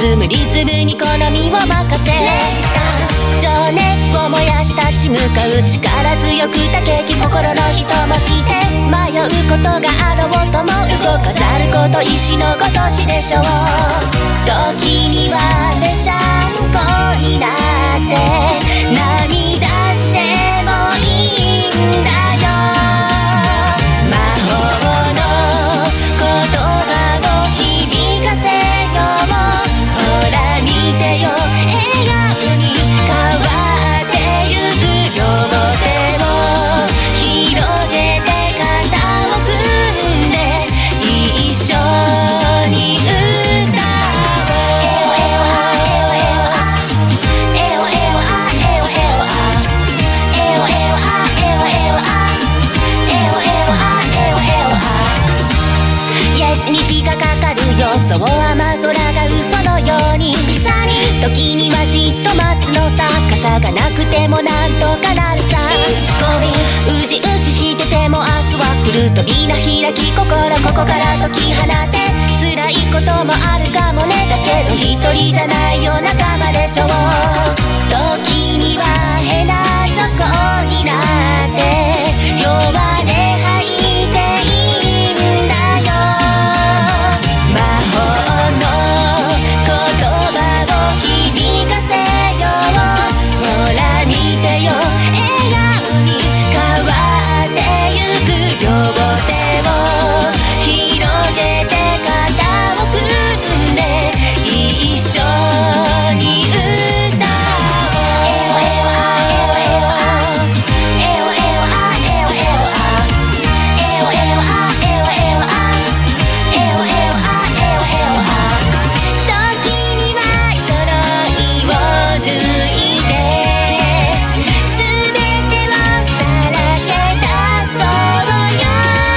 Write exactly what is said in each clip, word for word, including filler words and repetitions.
進むリズムに好みを任せ、情熱を燃やし立ち向かう力強く高き心の人もして迷うことがあろうとも動かざること石のごとしでしょう。時にはぺしゃんこになって涙してもいいんだよ。魔法の言葉を響かせよう。ほら見てよ笑顔に変わってゆく。両手を広げて肩を組んで一緒に歌おう。エオエオあエオエオあエオエオあエオエオあエオエオあエオエオあエオエオあ。イエスに虹がかかるよ。そう雨空が嘘のように時にはじっと待つのさ。傘がなくてもなんとかなるさ。うじうじしてても明日は来る。扉開き心ここから解き放て。辛いこともあるかもね。だけど一人じゃないよ仲間でしょう。時には変なとこになって弱音吐いていいんだよ。魔法の言葉を響かせよう。ほら見てよ笑顔に変わってゆく。両手を広げて肩を組んで一緒に歌おう。エオエオあエオエオあエオエオあエオエオあエオエオあエオエオあエオエオあエオエオあ。時には鎧を脱いで全てをさらけ出そうよ。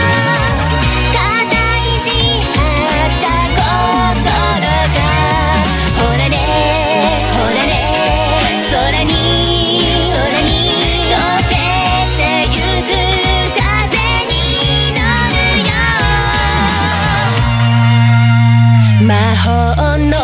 固い地張った心がほらねほらね空に空に溶けてゆく。風に乗るよ魔法の